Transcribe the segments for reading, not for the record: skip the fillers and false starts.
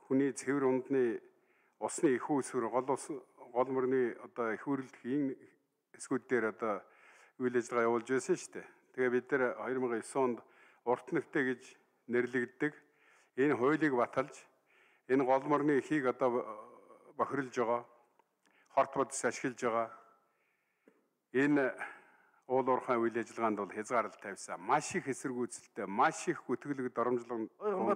хүний цэвэр ундны усны их үүсвэр гол мөрний одоо их үүрэлтийн эсгүүд дээр одоо үйл ажиллагаа явуулж байсан шүү дээ. Тэгээ бид нар 2009 онд урт нэртэй гэж нэрлэгддэг энэ хуулийг баталж энэ гол мөрний ихийг одоо бохирлж байгаа, хорт бодис ашиглаж байгаа энэ уул уурхай үйл ажиллагаанд бол хязгаарлалт тавьсан. Маш их эсэргүүцэлтэй, маш их гүтгэлэг доромжлон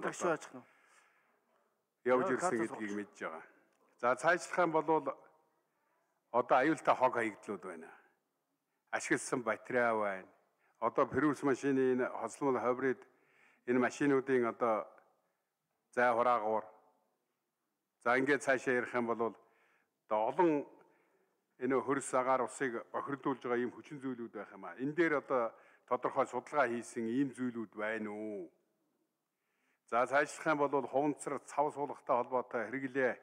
явж ирсэн гэдгийг мэдж байгаа. За цаашлах юм бол одоо аюултай хог хаягдлууд байна. Ашигласан батарей байна. Одоо Прус машины энэ хослол хаврид энэ машинуудын одоо зай хураагуур. За ингээд цаашаа ярих юм бол одоо олон энэ хөрс агаар усыг бохирдуулж байгаа ийм хүчин зүйлүүд байх юм аа. Энэ дээр одоо тодорхой судалгаа хийсэн ийм зүйлүүд байна уу? За цаашлах юм бол хуванцар цав суулгатай холбоотой хэрэглээ.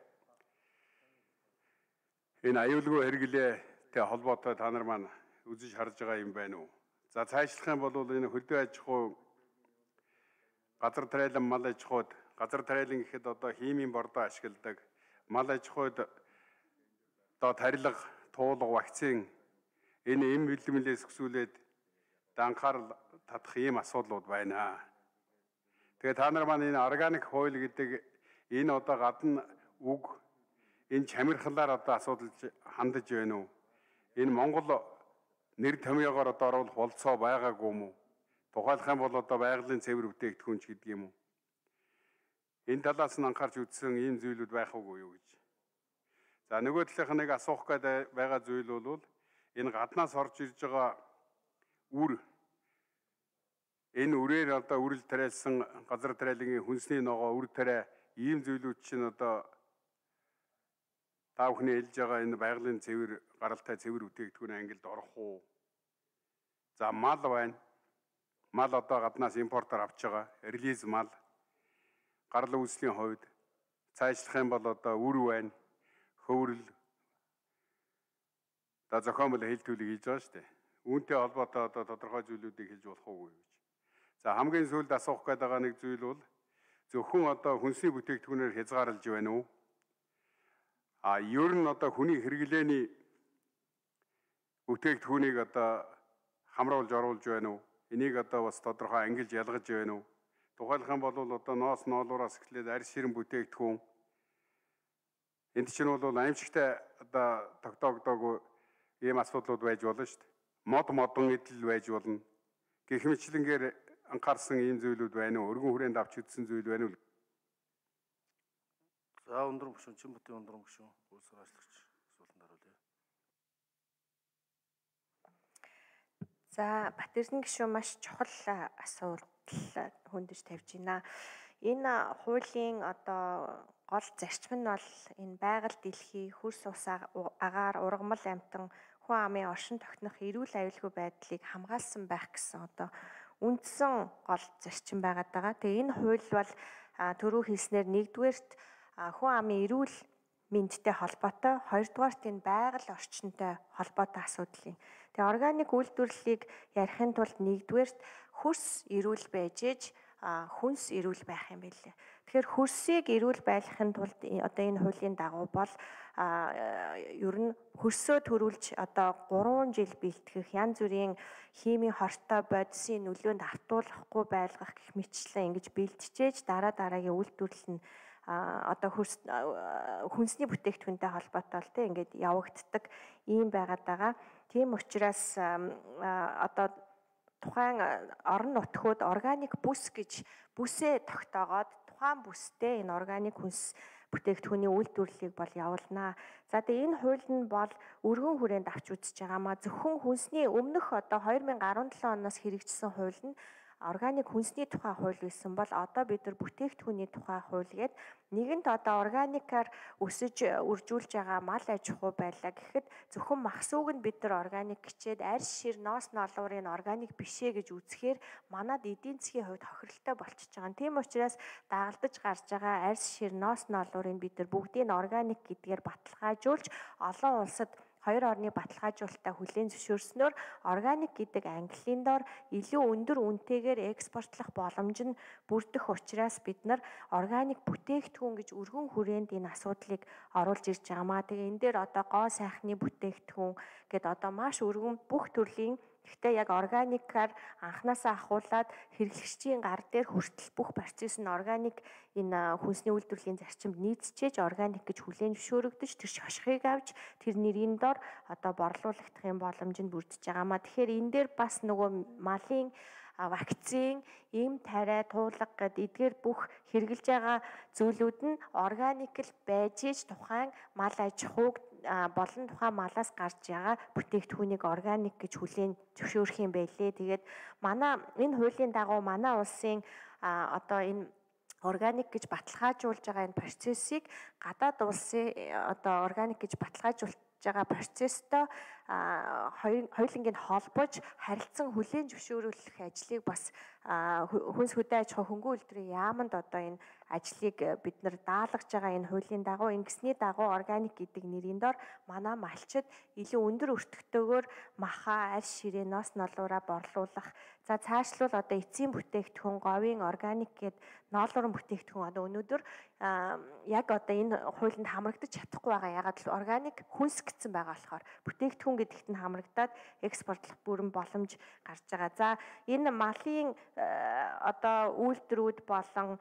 Энэ аюулгүй хэрэглээтэй холбоотой та нар маань үзэж харж байгаа юм байна уу? За цаашлах юм бол энэ хөдөө аж ахуй газар тариалан мал аж ахуйд газар тариалан гэхэд одоо химийн бордоо ашигладаг. Мал аж ахуйд одоо тарилга, туулга, вакцин энэ эм бэлтгэлээс өсвөлээд анхаарал татах ийм асуудлууд байна. Тэгээ та нар маань энэ органик хууль гэдэг энэ одоо гадна үг энэ чамирхлаар одоо асуудал хандаж байна уу? Энэ Монгол нэр томьёогоор одоо оруулах болцоо байгаагүй юм уу? Тухайлах юм бол одоо байгалийн цэвэр бүтээгдэхүүн ч гэдэг юм уу? Энэ талаас нь анхаарч үзсэн ийм зүйлүүд байх уугүй юу гэж. За нөгөө талынх нэг асуух гээд байгаа зүйл бол энэ гаднаас орж ирж байгаа үр энэ үрээр одоо үрэл тариалсан газар тариалангийн хүнсний ногоо үр тариа ийм зүйлүүд чинь одоо та бүхний хэлж байгаа энэ байгалийн цэвэр гаралтай цэвэр бүтээгдэхүүн ангилд орох уу? За мал байна. Мал одоо гаднаас импортоор авч байгаа. Релиз мал. Гарал үүслийн хувьд цаашлах юм бол одоо үр байна. Хөврөл. За зохиомжтой хэлтүүлэг хийж байгаа шүү дээ. Үүнтэй холбоотой одоо тодорхой зүйлүүдийг хэлж болох уугүй гэж. За хамгийн сүүлд асуух гээд байгаа нэг зүйл бол зөвхөн одоо хүнсний бүтээгдэхүүнээр хязгаарлаж байна уу? Ер нь одоо хүний хэрэглээний бүтээгдэхүүнийг одоо хамруулж оруулж байна уу? Энийг одоо бас тодорхой ангилж ялгаж байна уу? Тухайлах юм бол одоо ноос ноолуураас эхлээд арьс ширэн бүтээгдэхүүн энд чинь бол аимшигтай одоо тогтоогдоогүй ийм асуудлууд байж болно шүү дээ. Модон эдэл байж болно. Гэх мэтлэнгээр анхаарсан ийм зүйлүүд байна уу? Өргөн хүрээнд авч үзсэн зүйл байна уу? За өндөр гүшүүн чин бүтэн өндөр гүшүүн үйлсээр ажиллагч асуултанд хариулъя. За Батэрсэн гишүүн маш чухал асуудал хөндөж тавьж байна. Энэ хуулийн одоо гол зарчим нь бол энэ байгаль дэлхий хөрс ус агаар ургамал амтан хүн амын оршин тогтнох эрүүл аюулгүй байдлыг хамгаалсан байх гэсэн одоо үндсэн гол зарчим байгаад байгаа. Тэгээ энэ хууль бол түрүү хэлснээр нэгдүгээрт хүн амын эрүүл мэндтэй холбоотой, хоёрдугаарт энэ байгаль орчинтой холбоотой асуудал юм. Тэгээ органик үйлдвэрлэлийг ярихын тулд нэгдүгээрт хөрс эрүүл байж ээж хүнс эрүүл байх юм билээ. Тэгэхээр хөрсийг эрүүл байлгахын тулд одоо энэ хуулийн дагуу бол ер нь хөрсөө төрүүлж одоо 3 жил бэлтгэх янз бүрийн химийн хортой бодисын нөлөөнд автуулахгүй байлгах гэх мэтчлэн ингэж бэлтжээж дараагийн үйлдвэрлэл нь одоо хүнсний бүтээгдэхүүнтэй холбоотой л тийм ингээд явагддаг ийм байгаад байгаа. Тийм учраас одоо тухайн орон нутгууд органик бүс гэж бүсээ тогтоогоод тухайн бүстэй энэ органик хүнс бүтээгдэхүүний үйлдвэрлэлийг бол явуулнаа. За тэгээ энэ хууль нь бол өргөн хүрээнд авч үзэж байгаамаа зөвхөн хүнсний өмнөх одоо 2017 оноос хэрэгжсэн хууль нь органик хүнсний тухай хууль байсан бол одоо бид нар бүтээгдэхүүний тухай хууль гээд нэгэнт одоо органикаар өсөж үржүүлж байгаа мал аж ахуй байлаа гэхэд зөвхөн махсууг нь бид нар органик гэчээд арьс шир ноос ноолуурын органик бишээ гэж үзэхээр манад эдийн засгийн хувьд хохиролтой болчихж байгаа. Тийм учраас дагалдаж гарч байгаа арьс шир ноос ноолуурын бид нар бүгдийг нь органик гэдгээр баталгаажуулж олон улсад хоёр орны баталгаажуулалтаа хүлээн зөвшөөрснөөр органик гэдэг английн доор илүү өндөр үнэтэйгээр экспортлох боломж нь бүрдэх учраас бид нар органик бүтээгдэхүүн гэж өргөн хүрээнд энэ асуудлыг оруулж ирж байгаамаа. Тэгээ энэ дээр одоо гоо сайхны бүтээгдэхүүн гэд одоо маш өргөн бүх төрлийн гэхдээ яг органикаар анханасаа ахуулаад хэрэглэгчийн гар дээр хүртэл бүх процесс нь органик энэ хүнсний үйлдвэрлэлийн зарчимд нийцчээж органик гэж хүлээн зөвшөөрөгдөж тэр шошхыг авч тэр нэрийн дор одоо борлуулагдах юм боломж нь бүрдэж байгаамаа. Тэгэхээр энэ дээр бас нөгөө малын вакцин, эм тариа, туулга гэд эдгээр бүх хэрэгжилж байгаа зүйлүүд нь органик л байж ич тухайн мал аж ахуйг болон тухайн малаас гарч байгаа бүтээгдэхүүнийг органик гэж хүлээн зөвшөөрөх юм байлээ. Тэгээд манай энэ хуулийн дагуу манай улсын одоо энэ органик гэж баталгаажуулж байгаа энэ процессыг гадаад улсын одоо органик гэж баталгаажуулж байгаа процесстой хоёулангийн холбож харилцан хүлээн зөвшөөрөх ажлыг бас хүнс хөдөө аж ахуй хөнгөн үйлдвэрийн яамд одоо энэ ажлыг бид нар даалгаж байгаа энэ хуулийн дагуу ингэсний дагуу органик гэдэг нэрийн дор манай малчид илүү өндөр өртөгтэйгээр маха, арьс ширээ, ноос ноолуураа борлуулах. За цаашлбал одоо эцсийн бүтээгдэхүүн, говийн органик гэд ноолуурын бүтээгдэхүүн одоо өнөөдөр яг одоо энэ хуулинд хамрагдаж чадахгүй байгаа. Ягаад гэвэл органик хүнс гэсэн байгаа болохоор бүтээгдэхүүн гэдэгт нь хамрагдаад экспортлох бүрэн боломж гарч байгаа. За энэ малын одоо үйлдвэрүүд болон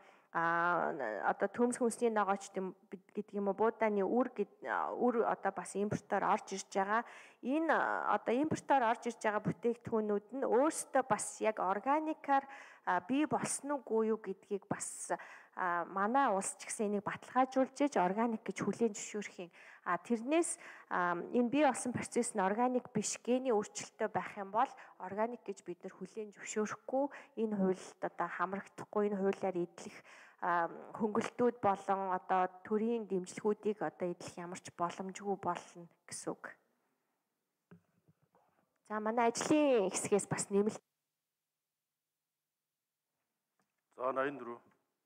одоо төмс хүнсний ногооч гэдэг юм уу буудааны үр одоо бас импортоор орж ирж байгаа. Энэ одоо импортоор орж ирж байгаа бүтээгдэхүүнүүд нь өөрсдөө бас яг органикаар бий болсон уугүй юу гэдгийг бас манай улс ч гэсэн энийг баталгаажуулж иж органик гэж хүлээн зөвшөөрөх юм. Тэрнээс энэ бий болсон процесс нь органик биш гений өөрчлөлттэй байх юм бол органик гэж бид нар хүлээн зөвшөөрөхгүй, энэ хуульд одоо хамрагдахгүй, энэ хуулиар эдлэх хөнгөлтүүд болон одоо төрийн дэмжлэгүүдийг одоо эдлэх ямар ч боломжгүй болно гэсэн үг. За манай ажлын хэсгээс бас нэмэлт. За 84.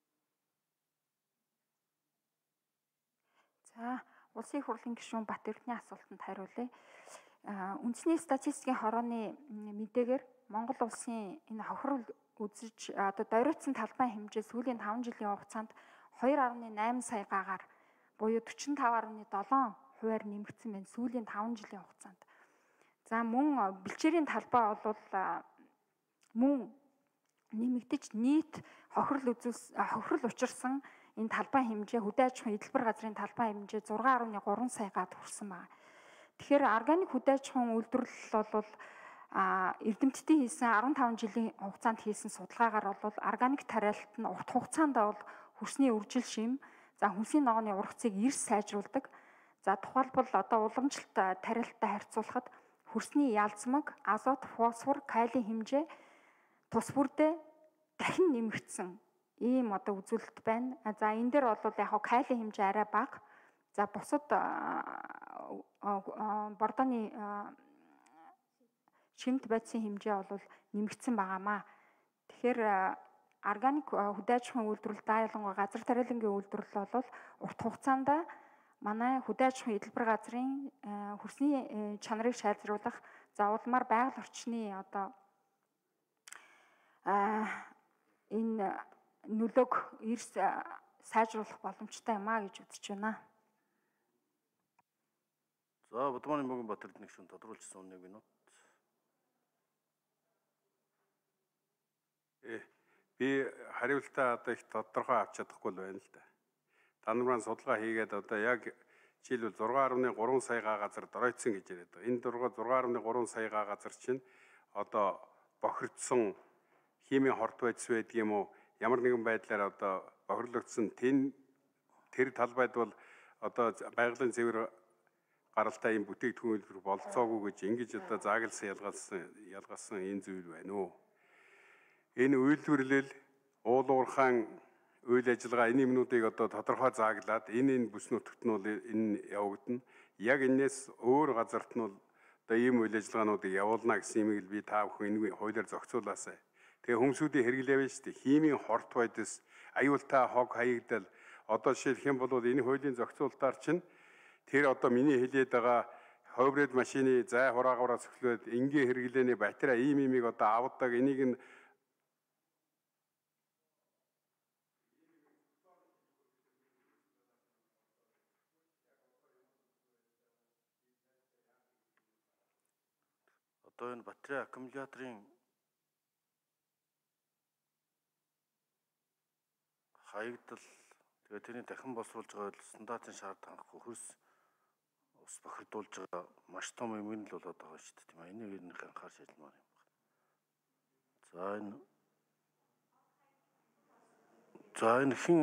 За улсын их хурлын гишүүн Батэрдний асуултанд хариулъя. Үндэсний статистикийн хорооны мэдээгээр Монгол улсын энэ хохирол үзэж одоо дойрогдсон талбай хэмжээ сүүлийн 5 жилийн хугацаанд 2.8 сая гагаар буюу 45.7% нэмэгдсэн байна сүүлийн 5 жилийн хугацаанд. За мөн бэлчээрийн талбай бол мөн нэмэгдэж нийт хохирол учирсан энэ талбай хэмжээ хөдөө аж ахуйн эдэлбэр газрын талбай хэмжээ 6.3 саягаад хүрсэн байна. Тэгэхээр органик хөдөө аж ахуйн үйлдвэрлэл бол эрдэмтдийн хийсэн 15 жилийн хугацаанд хийсэн судалгаагаар бол органик тариалт нь урт хугацаанд бол хөрсний үржил шим, за хүнсний ногооны ургацыг эрс сайжруулдаг. За тухайлбал одоо уламжлалт тариалттай харьцуулахад хөрсний ялзмаг, азот, фосфор, калий хэмжээ тус бүрдээ дахин нэмэгдсэн ийм одоо үзүүлэлт байна. За энэ дээр бол яг калий хэмжээ арай бага. За бусад бордоны шимт байцын хэмжээ бол нэмэгдсэн байгаамаа. Тэгэхээр органик хөдөө аж ахуйн үйлдвэрлэл ялангуяа газар тариалангийн үйлдвэрлэл бол урт хугацаанд манай хөдөө аж ахуйн эдэлбэр газрын хөрсний чанарыг сайжруулах, за улмаар байгаль орчны одоо энэ нөлөөг эрс сайжруулах боломжтой юм а гэж үзэж байна. За Будманы мөнгөн Батэрдний гишүүн тодруулжсан 1 минут. Би хариултаа одоо их тодорхой авч чадахгүй л байна л да. Та нараа судалгаа хийгээд одоо яг жишээлбэл 6.3 сая га газар доройтсон гэж яриад байгаа. Энэ 6.3 сая га газар чинь одоо бохирдсон химийн хорт байдс байдаг юм уу? Ямар нэгэн байдлаар одоо бохирлогдсон тэр талбайд бол одоо байгалийн цэвэр гаралтай юм бүтээгдэхүүн үйлдвэр болцоогүй гэж ингэж одоо заагласан ялгасан энэ зүйл байна уу? Энэ үйлдвэрлэл уулуурхаан үйл ажиллагаа энэ юмнуудыг одоо тодорхой зааглаад энэ бүс нутагт нь бол энэ явагдана. Яг энэс өөр газарт нь бол одоо ийм үйл ажиллагаануудыг явуулна гэсэн юмыг би та бүхэн энэ хуулиар зохицуулаасай. Тэгээ хүмүүсүүдийн хэрэглээвэ шүү дээ. Химийн хорт байдас, аюултай хог хаягдал одоо жишээлх юм бол энэ хуулийн зохицуулалтаар чинь тэр одоо миний хэлээд байгаа ховред машины зай хураагаараас эхлээд энгийн хэрэглээний батарей иймийг одоо авдаг энийг нь Одоо энэ батарей аккумуляторын хаягдал тэгээд тэрний дахин боловсруулж байгаа стандартын шаардлага хангахгүй хөрс ус бохирдуулж байгаа маш том юм л болоод байгаа шүү дээ тийм ээ. Энийг ер нь анхаарч ажилламаар юм байна. Энэ хин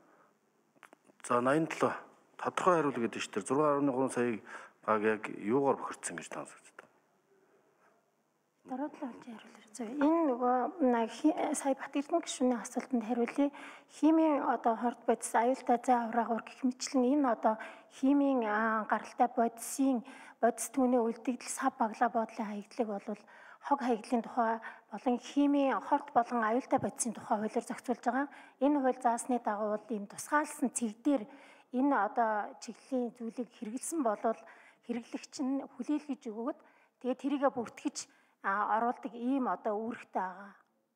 87 тодорхой хариулт гэдэг чинь 6.3 саяыг баг яг юугаар бохирдсан гэж таамаглаж байна. Дараадлаа болж хариулъя. Энэ нөгөө сая Бат Эрдэнэ гишүүний асуултанд хариулъя. Химийн одоо хорд бодис аюултай зай авраагуур гэх мэтлэн энэ одоо химийн гаралтай бодис түүний үлдэгдэл сав баглаа боодлын хаягдлыг бол хог хаягдлын тухай болон химийн хорд болон аюултай бодисын тухай хуулиар зохицуулж байгаа. Энэ хууль заасны дагуу ийм тусгаалсан цэг дээр энэ одоо чиглэлийн зүйлийг хэрэгэлсэн болвол хэрэглэгч нь хүлээлгэж өгөөд тэгээ тэрийгэ бүртгэж оруулдаг ийм одоо үүрэгтэй байгаа.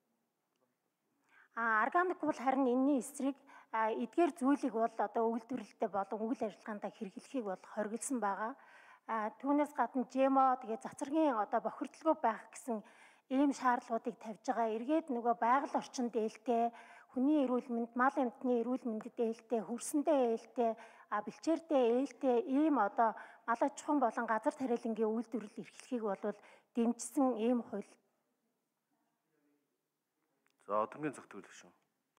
Органик бол харин энэний эсрэг эдгээр зүйлийг бол одоо өгүүлбэрлэлтэй болон үйл ажиллагаанд хэрэглэхийг бол хориглосон байгаа. Түүнээс гадна ЖМО тэгээ цацрагийн одоо бохирдлого байх гэсэн ийм шаардлагуудыг тавьж байгаа. Эргээд нөгөө байгаль орчинд ээлтэй, хүний эрүүл мэнд, мал амьтны эрүүл мэндэд ээлтэй, хөрсөндөө ээлтэй, бэлчээртэй ээлтэй ийм одоо мал аж ахуйн болон газар тариалангийн үйлдвэрлэл эрхлэхийг бол дэмжсэн ийм хууль. За одонгийн зөвтгөл шүү.